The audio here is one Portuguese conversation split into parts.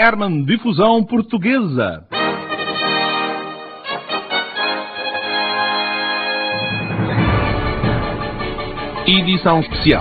Herman Difusão Portuguesa. Edição especial.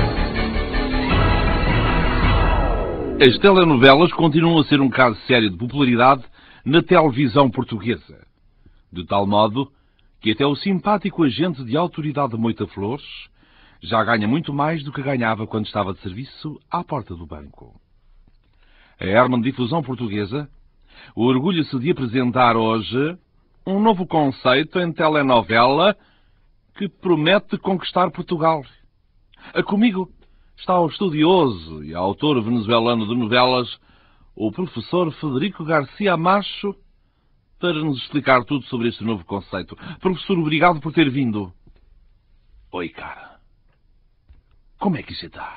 As telenovelas continuam a ser um caso sério de popularidade na televisão portuguesa. De tal modo que até o simpático agente de autoridade de Moita Flores já ganha muito mais do que ganhava quando estava de serviço à porta do banco. A Herman Difusão Portuguesa orgulha-se de apresentar hoje um novo conceito em telenovela que promete conquistar Portugal. Comigo está o estudioso e autor venezuelano de novelas, o professor Federico Garcia Macho, para nos explicar tudo sobre este novo conceito. Professor, obrigado por ter vindo. Oi, cara. Como é que você está?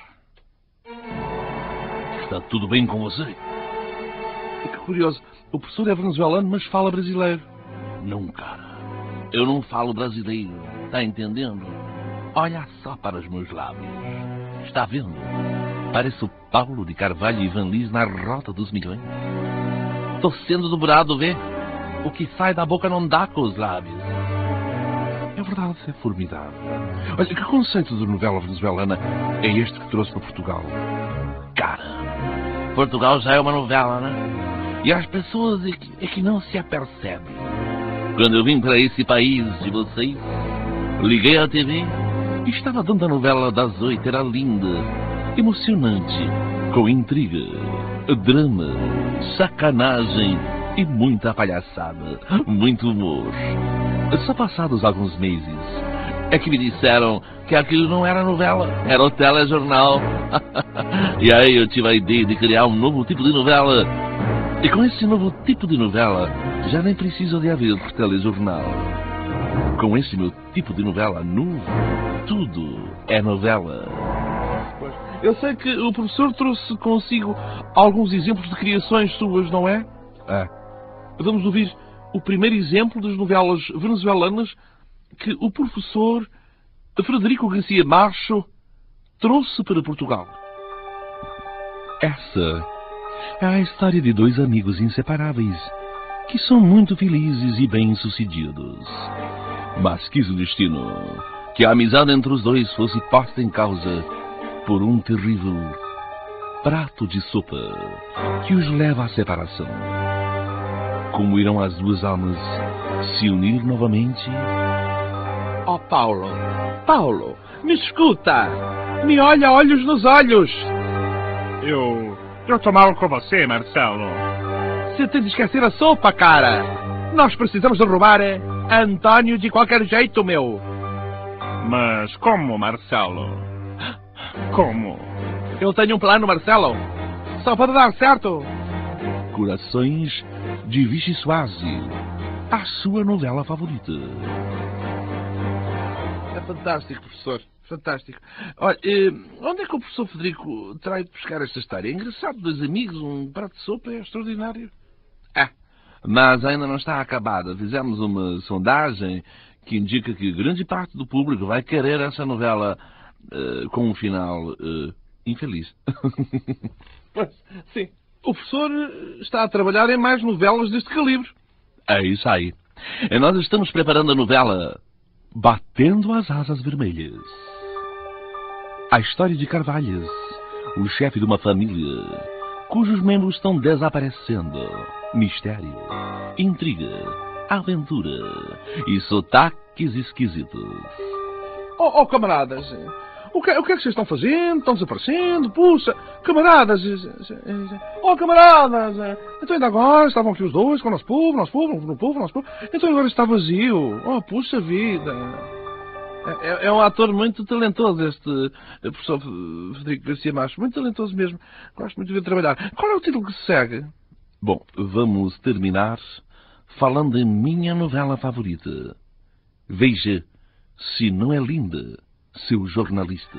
Está tudo bem com você? Que curioso. O professor é venezuelano, mas fala brasileiro. Não, cara. Eu não falo brasileiro. Está entendendo? Olha só para os meus lábios. Está vendo? Parece o Paulo de Carvalho e Ivan Lins na Rota dos Milhões. Estou sendo dobrado, vê? O que sai da boca não dá com os lábios. É verdade, é formidável. Olha, que conceito de novela venezuelana é este que trouxe para Portugal? Cara, Portugal já é uma novela, né? E as pessoas é que não se apercebem. Quando eu vim para esse país de vocês, liguei à TV e estava dando a novela das 8. Era linda, emocionante, com intriga, drama, sacanagem e muita palhaçada, muito humor. Só passados alguns meses é que me disseram que aquilo não era novela, era o telejornal. E aí eu tive a ideia de criar um novo tipo de novela. E com esse novo tipo de novela, já nem precisa de haver telejornal. Com esse meu tipo de novela novo, tudo é novela. Eu sei que o professor trouxe consigo alguns exemplos de criações suas, não é? Vamos ouvir o primeiro exemplo das novelas venezuelanas que o professor Federico Garcia Macho trouxe para Portugal. Essa é a história de dois amigos inseparáveis que são muito felizes e bem-sucedidos. Mas quis o destino que a amizade entre os dois fosse posta em causa por um terrível prato de sopa que os leva à separação. Como irão as duas almas se unir novamente? Oh, Paulo, me escuta! Me olha olhos nos olhos! Eu tô mal com você, Marcelo. Você tem de esquecer a sopa, cara! Nós precisamos de roubar Antônio de qualquer jeito, meu! Mas como, Marcelo? Como? Eu tenho um plano, Marcelo! Só pode dar certo! Corações de Vichy Suase, a sua novela favorita. É fantástico, professor. Fantástico. Olha, onde é que o professor Federico terá ido buscar esta história? É engraçado, dois amigos, um prato de sopa, é extraordinário. Mas ainda não está acabada. Fizemos uma sondagem que indica que grande parte do público vai querer essa novela com um final infeliz. Pois, sim. O professor está a trabalhar em mais novelas deste calibre. É isso aí. E nós estamos preparando a novela Batendo as Asas Vermelhas. A história de Carvalhas, o chefe de uma família cujos membros estão desaparecendo. Mistério, intriga, aventura e sotaques esquisitos. Oh, camaradas, o que é que vocês estão fazendo? Estão desaparecendo? Puxa, camaradas! Oh, camaradas! Então ainda agora estavam aqui os dois com o nosso povo. Então agora está vazio. Oh, puxa vida! É um ator muito talentoso, este professor Federico Garcia Macho. Muito talentoso mesmo. Gosto muito de ver trabalhar. Qual é o título que se segue? Bom, vamos terminar falando em minha novela favorita. Veja se não é linda, seu jornalista.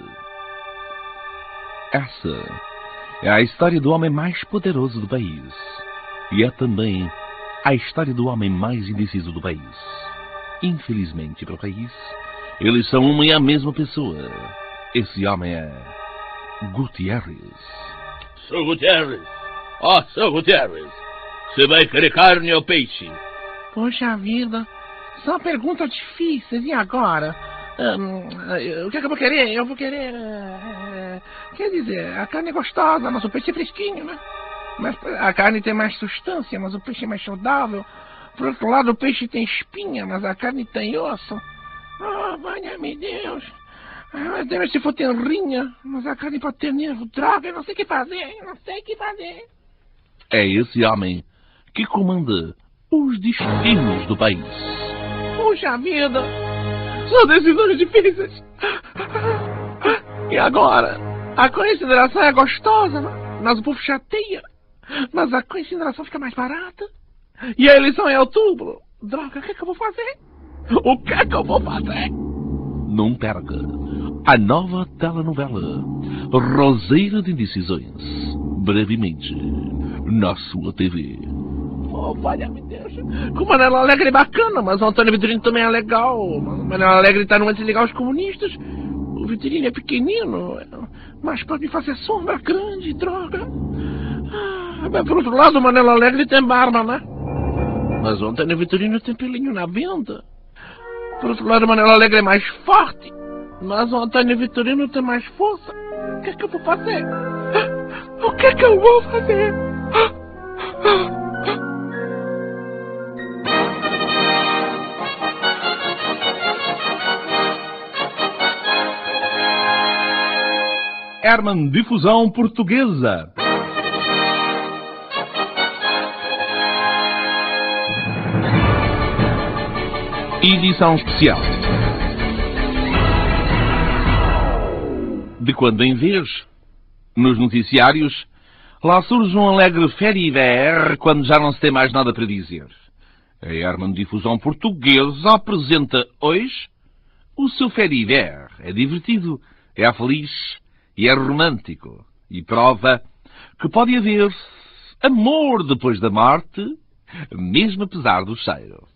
Essa é a história do homem mais poderoso do país. E é também a história do homem mais indeciso do país. Infelizmente para o país, eles são uma e a mesma pessoa. Esse homem é Gutierrez. Sou Gutierrez. Ó, seu Gutierrez, você vai querer carne ou peixe? Poxa vida, são perguntas difíceis, e agora? O que é que eu vou querer? Eu vou querer... quer dizer, a carne é gostosa, mas o peixe é fresquinho, né? Mas a carne tem mais substância, mas o peixe é mais saudável. Por outro lado, o peixe tem espinha, mas a carne tem osso. Oh, valha-me Deus. Deve se for tenrinha, mas a carne pode ter nervo. Droga, eu não sei o que fazer, É esse homem que comanda os destinos do país. Puxa vida, são decisões difíceis. E agora? A consideração é gostosa, mas o povo chateia. Mas a consideração fica mais barata. E a eleição é em outubro. Droga, o que é que eu vou fazer? Não perca a nova telenovela Roseira de Indecisões, brevemente na sua TV. Oh, valha-me Deus. O Manela Alegre é bacana, mas o Antônio Vitorino também é legal. O Manela Alegre tá no anti-legal os comunistas. O Vitorino é pequenino, mas pode fazer sombra grande, droga. Mas por outro lado, o Manela Alegre tem barba, né? Mas o Antônio Vitorino tem pelinho na venda. Por outro lado, o Manela Alegre é mais forte, mas o Antônio Vitorino tem mais força. O que é que eu vou fazer? Herman Difusão Portuguesa. Edição especial. De quando em vez, nos noticiários, lá surge um alegre férivé quando já não se tem mais nada para dizer. A Herman Difusão Portuguesa apresenta hoje o seu férivé. É divertido, é feliz e é romântico. E prova que pode haver amor depois da morte, mesmo apesar do cheiro.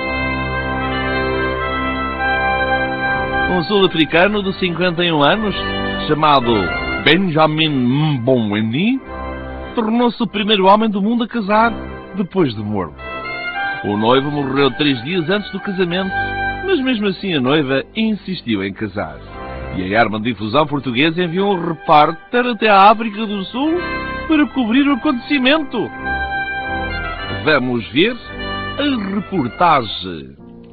Um sul-africano de 51 anos, chamado Benjamin Mbonweni, tornou-se o primeiro homem do mundo a casar depois de morto. O noivo morreu 3 dias antes do casamento, mas mesmo assim a noiva insistiu em casar. E a Herman Difusão Portuguesa enviou um repórter até a África do Sul para cobrir o acontecimento. Vamos ver a reportagem.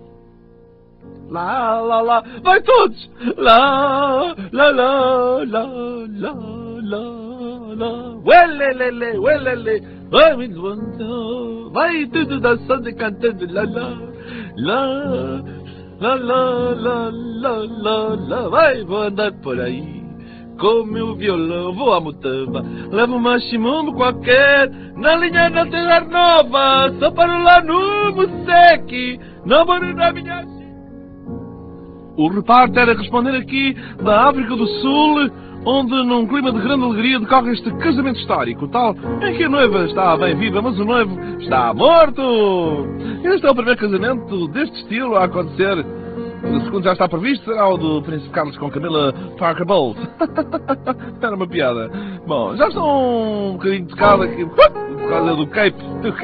Lá, lá, lá, vai todos! Lá, lá, lá, lá, lá, lá, lá. Uelelele, uelele, vai me levantando, vai tudo dançando e cantando, lá, lá, lá, lá, lá, lá, lá, lá, lá. Vai, vou andar por aí, com meu violão, vou à mutamba, levo uma chimumbo qualquer, na linha da Terra Nova, só para lá no Museque, não vou na minha... O repórter a responder aqui da África do Sul, onde num clima de grande alegria decorre este casamento histórico, tal em que a noiva está bem viva, mas o noivo está morto. Este é o primeiro casamento deste estilo a acontecer. O segundo já está previsto, será o do Príncipe Carlos com Camila Parker Bowles. Era uma piada. Bom, já estou um bocadinho tocado aqui por causa do Cape.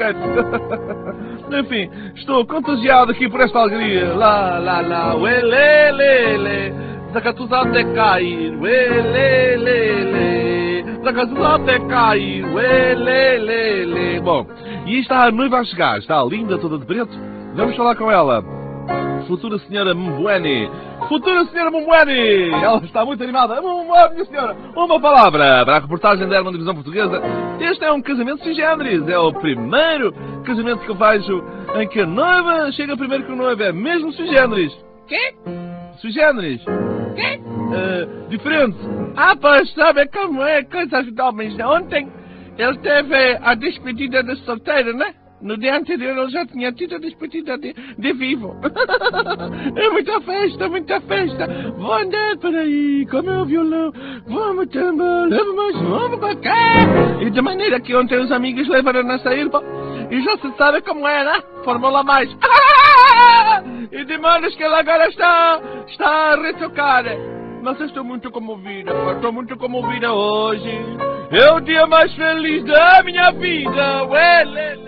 Enfim, estou contagiado aqui por esta alegria. Lá, lá, lá, uelelele, Zacatuza até cair, uelelele, Zacatuza até cair, uelelele. Bom, e está a noiva a chegar, está linda, toda de preto. Vamos falar com ela. Futura senhora Mbonweni. Futura senhora Mbonweni. Ela está muito animada. Minha senhora, uma palavra para a reportagem da Herman Difusão Portuguesa. Este é um casamento sui generis. É o primeiro casamento que eu vejo em que a noiva chega primeiro que o noivo. É mesmo sui generis. Quê? Sui generis. Quê? Diferente. Ah, pois sabe como é, coisas de homens. Ontem ele teve a despedida de solteiro, né? No dia anterior ele já tinha tido a despedida de vivo. É muita festa, muita festa. Vou andar por aí com meu violão. Vamos tambor, levo mais vamos pra cá. E de maneira que ontem os amigos levaram a sair. E já se sabe como é, né? Fórmula mais. E de maneira que ela agora está a retocar. Mas eu estou muito comovida, pá. Estou muito comovida hoje. É o dia mais feliz da minha vida. Ué,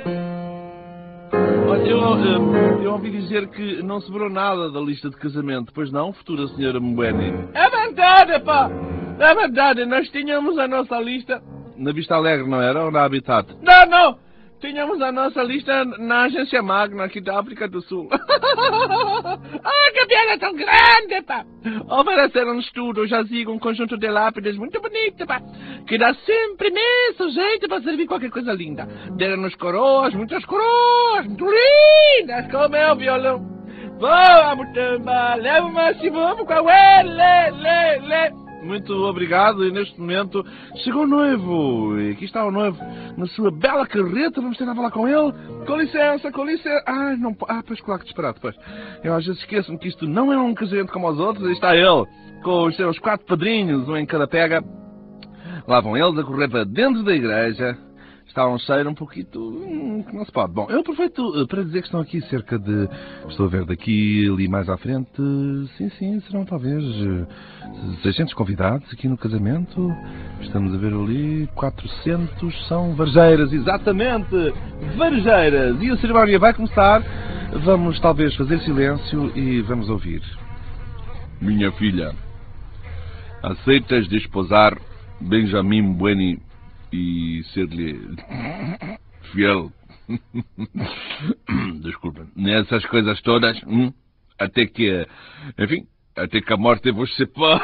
Olha, eu ouvi dizer que não sobrou nada da lista de casamento, pois não, futura senhora Mbweni? É verdade, pá! É verdade, nós tínhamos a nossa lista... Na Vista Alegre, não era? Ou na Habitat? Não! Tínhamos a nossa lista na agência Magna, aqui da África do Sul. Que piada tão grande, pá! Ofereceram-nos tudo, jazigo, um conjunto de lápides muito bonito, pá, que dá sempre imenso jeito para servir qualquer coisa linda. Deram-nos coroas, muitas coroas, muito lindas, como é o violão. Vamos, tamba, leva-me, vamos com a lê. Muito obrigado, e neste momento chegou o noivo, e aqui está o noivo na sua bela carreta, vamos tentar falar com ele. Com licença. Não, pois claro que disparado, pois. Eu às vezes esqueço-me que isto não é um casamento como os outros, e está ele, com os seus 4 padrinhos, um em cada pega. Lá vão eles a correr para dentro da igreja. Está um cheiro um pouquinho que não se pode. Bom, eu aproveito para dizer que estão aqui cerca de... Estou a ver daqui, ali mais à frente... Sim, serão talvez 600 convidados aqui no casamento. Estamos a ver ali 400 são varjeiras, exatamente! Varjeiras! E a cerimónia vai começar. Vamos talvez fazer silêncio e vamos ouvir. Minha filha, aceitas desposar Benjamin Mbweni e ser-lhe fiel? Desculpa. Nessas coisas todas, até que, enfim, até que a morte vos separe.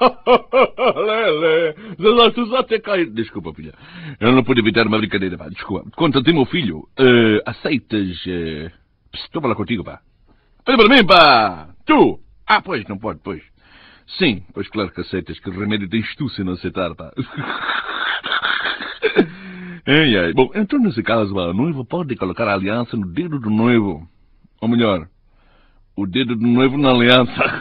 Tu só te cair. Desculpa, filha. Eu não pude evitar uma brincadeira, pá. Desculpa. Conta-te, meu filho. Aceitas... Toma lá contigo, pá. Olha para mim, pá. Tu. Pois, não pode, pois. Sim, pois claro que aceitas. Que remédio tens tu se não aceitar, pá. Ai. Bom, então nesse caso, a noiva pode colocar a aliança no dedo do noivo. Ou melhor, o dedo do noivo na aliança.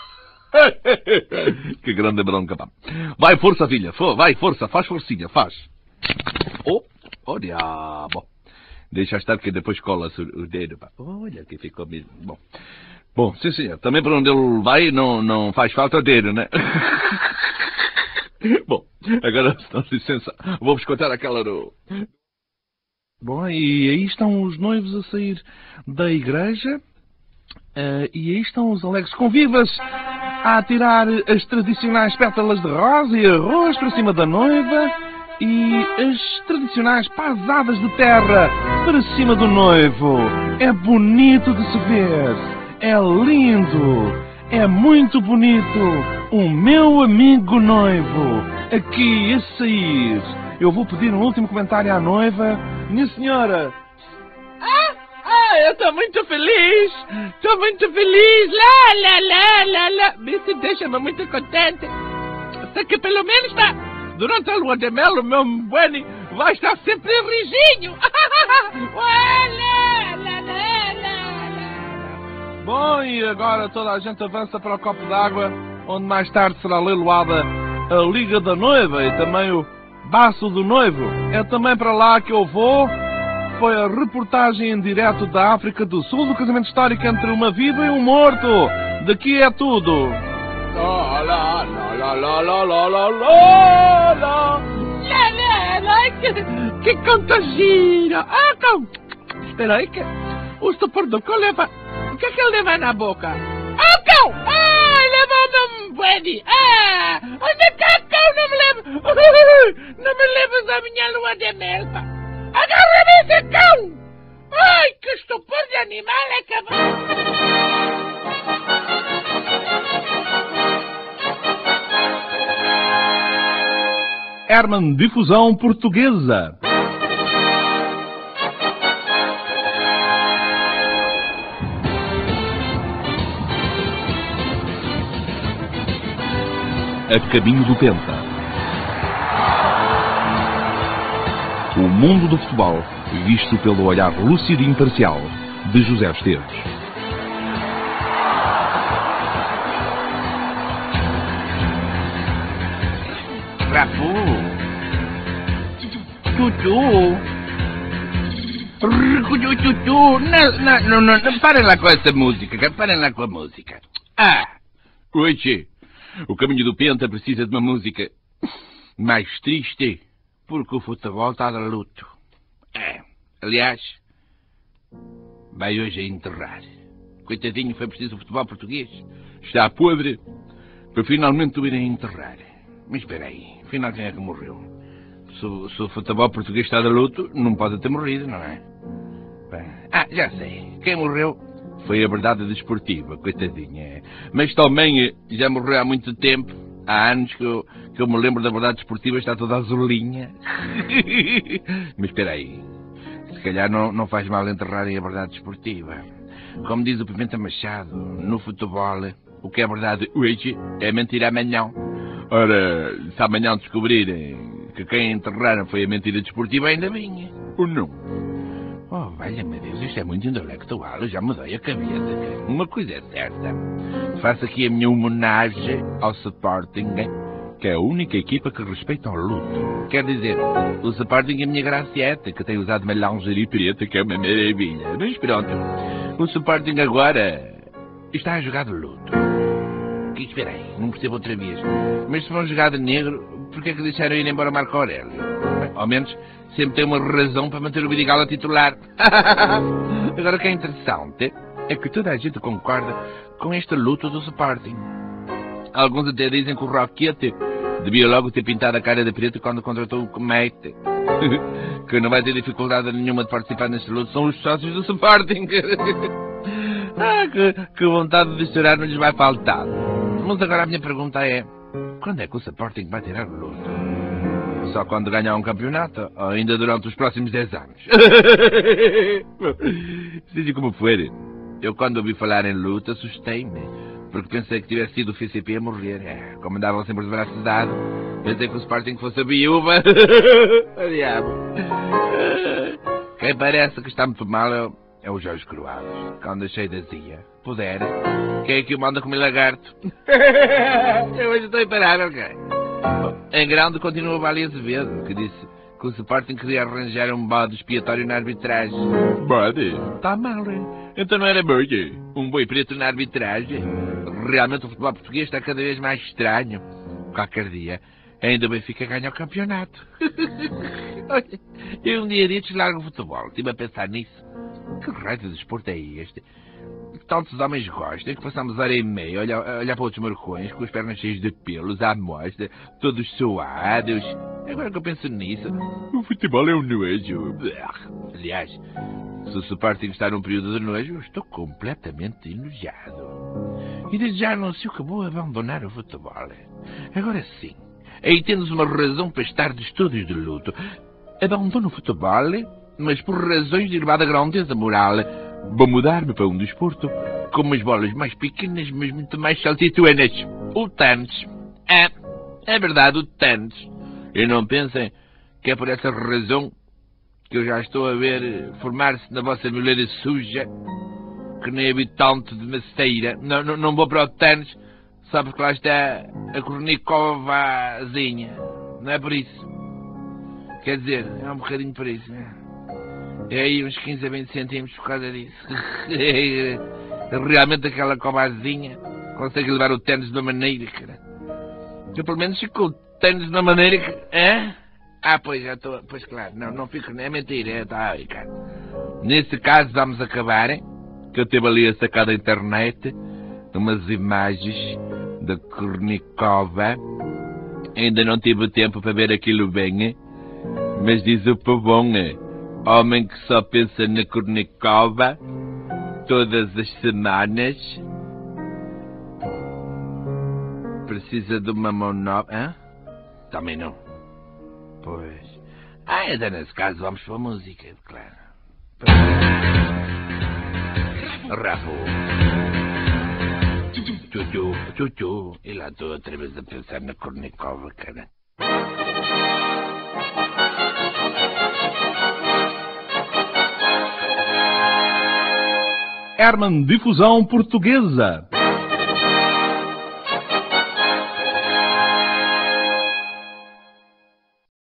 Que grande bronca, pá. Vai, força, filha. Vai, força. Faz forcinha, faz. Oh, diabo. Deixa estar que depois cola o dedo, pá. Olha que ficou mesmo. Bom, sim, senhor. Também para onde ele vai não faz falta o dedo, né? Bom, agora, se dá licença, vou-vos contar aquela do... Bom, e aí estão os noivos a sair da igreja, e aí estão os alegres convivas a atirar as tradicionais pétalas de rosa e arroz para cima da noiva, e as tradicionais pasadas de terra para cima do noivo. É bonito de se ver, é lindo. É muito bonito, o meu amigo noivo, aqui a sair. Eu vou pedir um último comentário à noiva. Minha senhora. Eu estou muito feliz. Lá. Isso deixa-me muito contente. Até que pelo menos, durante a lua de mel, o meu Mbweni vai estar sempre rijinho. Bom, e agora toda a gente avança para o copo d'água, onde mais tarde será leiloada a Liga da Noiva e também o Baço do Noivo. É também para lá que eu vou. Foi a reportagem em direto da África do Sul do casamento histórico entre uma viva e um morto. Daqui é tudo. Que conta gira. Espera aí que o estupor do cão leva... O que é que ele leva na boca? Cão! Levou-me um Mbweni! Onde é que é cão? Não me leva! Não me leves a minha lua de mel, pá! Agarra-me esse cão! Ai, que estupor de animal é que... Herman Difusão Portuguesa. A caminho do Penta. O mundo do futebol visto pelo olhar lúcido e imparcial de José Esteves. Rapu. Tutu. Não. Parem lá com essa música. Parem lá com a música. Oiê. O caminho do Penta precisa de uma música mais triste, porque o futebol está de luto. Aliás, vai hoje a enterrar. Coitadinho, foi preciso o futebol português. Está podre para finalmente o irem enterrar. Mas espera aí, afinal quem é que morreu? Se o futebol português está de luto, não pode ter morrido, não é? Bem, já sei. Quem morreu foi a Verdade Desportiva, coitadinha. Mas também já morreu há muito tempo. Há anos que eu me lembro da Verdade Desportiva, está toda azulinha. Mas espera aí. Se calhar não faz mal enterrarem a Verdade Desportiva. Como diz o Pimenta Machado, no futebol, o que é verdade hoje é mentira amanhã. Ora, se amanhã descobrirem que quem enterraram foi a mentira desportiva, ainda bem. Ou não? Oh, valha-me Deus, isto é muito intelectual, eu já mudei a cabeça. Uma coisa é certa, faço aqui a minha homenagem ao Sporting, que é a única equipa que respeita o luto. Quer dizer, o Sporting é a minha gracieta, que tem usado uma lingerie preta, que é uma maravilha. Mas pronto, o Sporting agora está a jogar de luto. Espera aí, não percebo outra vez. Mas se vão jogar de negro, porquê é que deixaram ir embora Marco Aurélio? Bem, ao menos sempre tem uma razão para manter o Vidigal a titular. Agora o que é interessante é que toda a gente concorda com este luto do Sporting. Alguns até dizem que o Roquete devia logo ter pintado a cara de preto quando contratou o Comete. Que não vai ter dificuldade nenhuma de participar neste luto. São os sócios do Sporting. Que vontade de chorar não lhes vai faltar. Mas agora a minha pergunta é: quando é que o Sporting vai tirar o luto? Só quando ganhar um campeonato? Ou ainda durante os próximos 10 anos? Seja como for, eu quando ouvi falar em luto assustei-me, porque pensei que tivesse sido o FCP a morrer. Como andavam sempre de braços dados, pensei que o Sporting fosse a viúva. Diabo. Quem parece que está muito mal é o Jorge Croados, que anda cheio de azia. Puder, quem é que o manda comer lagarto? Eu hoje estou imparável, cara. Em grande continua o Vale Azevedo, que disse que o Sporting queria arranjar um bode expiatório na arbitragem. Bode? Está mal, então não era bode? Um boi preto na arbitragem? Realmente o futebol português está cada vez mais estranho. Qualquer dia, ainda o Benfica ganha o campeonato. Olha, eu um dia destes largo o futebol, estive a pensar nisso. Que raio de desporto é este? Que tantos homens gostam, que passamos hora e meia a olhar para outros marcões com as pernas cheias de pelos à mostra, todos suados. Agora que eu penso nisso, o futebol é um nojo. Aliás, se o Sporting está num período de nojo, eu estou completamente enojado. E desde já anuncio que vou abandonar o futebol. Agora sim, aí temos uma razão para estar de todos de luto. Abandono o futebol, mas por razões de elevada grandeza moral. Vou mudar-me para um desporto com umas bolas mais pequenas, mas muito mais saltitonas. O tênis. É verdade, o tênis. E não pensem que é por essa razão que eu já estou a ver formar-se na vossa moleira suja, que nem habitante de Maceira. Não vou para o tênis só porque lá está a Kornikovazinha. Não é por isso. Quer dizer, é um bocadinho por isso, né? É aí uns 15 a 20 centímetros por causa disso. Realmente aquela covardezinha consegue levar o tênis de uma maneira, cara. Eu pelo menos fico com o tênis de uma maneira que... pois já estou... Pois claro, não fico... É mentira, está aí, cara. Nesse caso vamos acabar, hein? Que eu tive ali a sacar da internet umas imagens da Kornikova. Ainda não tive tempo para ver aquilo bem, hein? Mas diz o pavão, homem que só pensa na Kornikova todas as semanas precisa de uma mão nova. Também não. Pois. Então nesse caso vamos para a música, claro. Rafu. Tchu. E lá estou outra vez a pensar na Kornikova, cara. Herman Difusão Portuguesa.